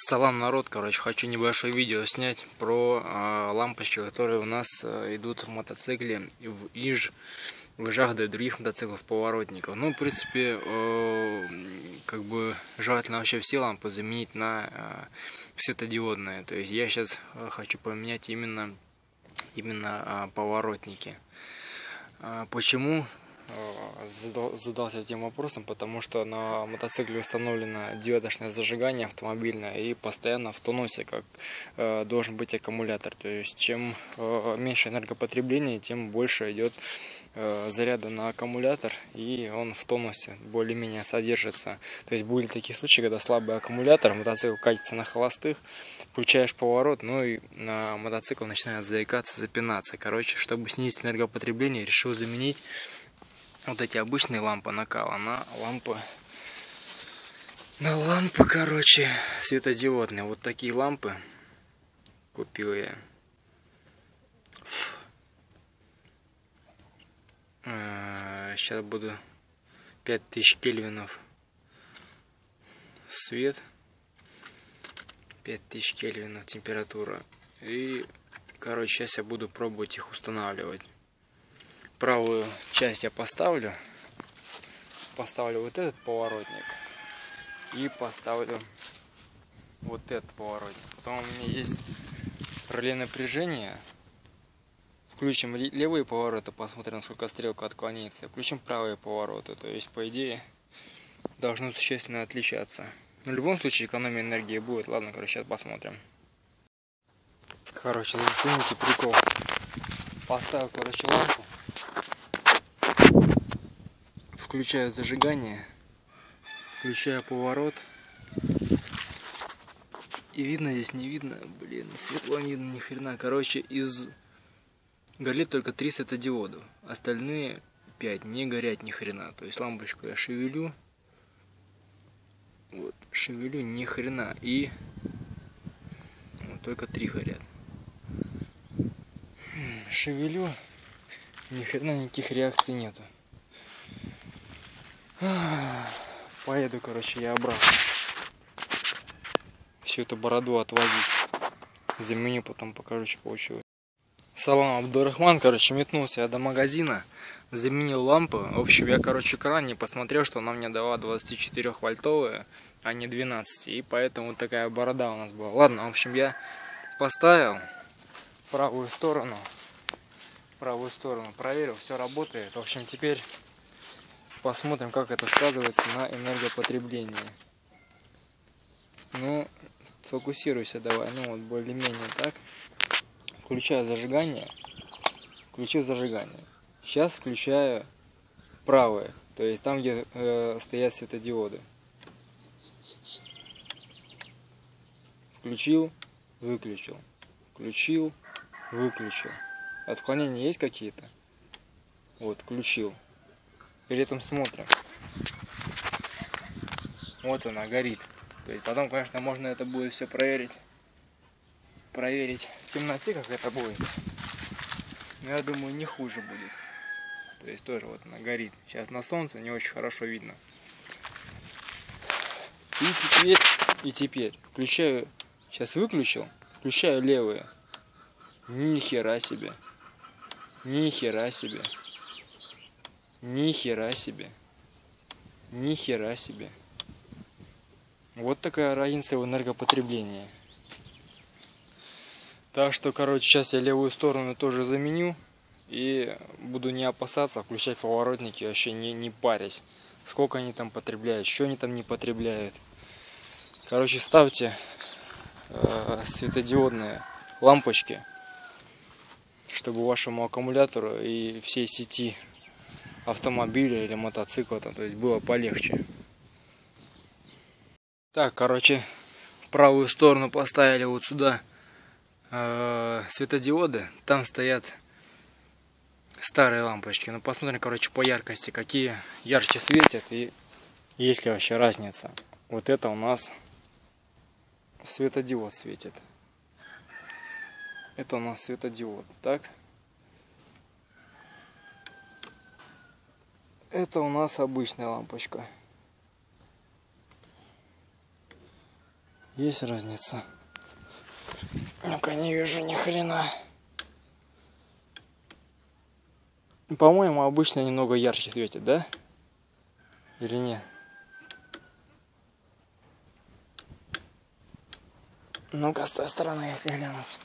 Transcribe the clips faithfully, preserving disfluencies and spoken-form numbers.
Салам, народ, короче, хочу небольшое видео снять про э, лампочки, которые у нас э, идут в мотоцикле в ИЖ, в ИЖах, да и других мотоциклов, поворотников. Ну, в принципе, э, как бы желательно вообще все лампы заменить на э, светодиодные. То есть я сейчас э, хочу поменять именно, именно э, поворотники. Э, почему? Задался этим вопросом, потому что на мотоцикле установлено диодочное зажигание автомобильное и постоянно в тонусе, как э, должен быть аккумулятор. То есть чем э, меньше энергопотребление, тем больше идет э, заряда на аккумулятор, и он в тонусе более-менее содержится. То есть были такие случаи, когда слабый аккумулятор, мотоцикл катится на холостых, включаешь поворот, ну и на мотоцикл начинает заикаться, запинаться. Короче, чтобы снизить энергопотребление, решил заменить вот эти обычные лампы накала на лампы, на лампы, короче, светодиодные. Вот такие лампы купил я. Сейчас буду пять тысяч кельвинов свет, пять тысяч кельвинов температура. И, короче, сейчас я буду пробовать их устанавливать. Правую часть я поставлю, поставлю вот этот поворотник и поставлю вот этот поворотник. Потом у меня есть реле напряжения. Включим левые повороты, посмотрим, насколько стрелка отклонится. Включим правые повороты, то есть по идее должно существенно отличаться. Но в любом случае экономия энергии будет. Ладно, короче, сейчас посмотрим. Короче, зацените прикол. Поставил, короче, лампу. Включаю зажигание, включаю поворот, и видно здесь, не видно, блин, светло не видно ни хрена. Короче, из горит только три светодиода, остальные пять не горят ни хрена. То есть лампочку я шевелю, вот, шевелю ни хрена, и вот, только три горят. Шевелю, ни хрена никаких реакций нету. Поеду, короче, я обратно. Всю эту бороду отвозить. Заменю, потом покажу, что получилось. Салам, Абдурахман, короче, метнулся я до магазина. Заменил лампы. В общем, я, короче, кран не посмотрел, что она мне дала двадцатичетырёхвольтовые, а не двенадцать. И поэтому вот такая борода у нас была. Ладно, в общем, я поставил правую сторону. Правую сторону проверил, все работает. В общем, теперь посмотрим, как это сказывается на энергопотреблении. Ну, фокусируйся давай. Ну, вот более-менее так. Включаю зажигание. Включил зажигание. Сейчас включаю правое. То есть там, где э, стоят светодиоды. Включил, выключил. Включил, выключил. Отклонения есть какие-то? Вот, включил. При этом смотрим. Вот она горит. То есть потом, конечно, можно это будет все проверить. Проверить в темноте, как это будет. Но я думаю, не хуже будет. То есть тоже вот она горит. Сейчас на солнце не очень хорошо видно. И теперь, и теперь включаю. Сейчас выключил. Включаю левые. Ни хера себе. Ни хера себе. Ни хера себе. Ни хера себе. Вот такая разница в энергопотреблении. Так что, короче, сейчас я левую сторону тоже заменю. И буду не опасаться включать поворотники, вообще не, не парясь. Сколько они там потребляют, что они там не потребляют. Короче, ставьте э, светодиодные лампочки, чтобы вашему аккумулятору и всей сети автомобиля или мотоцикла, там, то есть было полегче. Так, короче, в правую сторону поставили вот сюда э, светодиоды. Там стоят старые лампочки. Ну, посмотрим, короче, по яркости, какие ярче светят и есть ли вообще разница. Вот это у нас светодиод светит. Это у нас светодиод, так? Это у нас обычная лампочка. Есть разница? Ну-ка, не вижу ни хрена. По-моему, обычно немного ярче светит, да? Или нет? Ну-ка, с той стороны, если глянуть.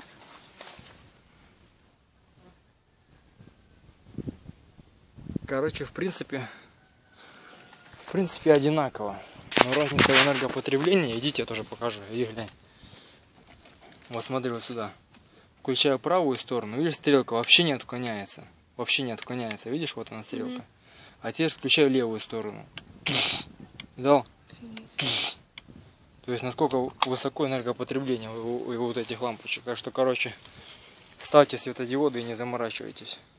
Короче, в принципе, в принципе одинаково. Но разница в энергопотреблении, идите, я тоже покажу, иди глянь. Вот смотри вот сюда. Включаю правую сторону, видишь, стрелка вообще не отклоняется. Вообще не отклоняется, видишь, вот она стрелка. Mm-hmm. А теперь включаю левую сторону. Видал? То есть насколько высоко энергопотребление у, у, у вот этих лампочек. Так что, короче, ставьте светодиоды и не заморачивайтесь.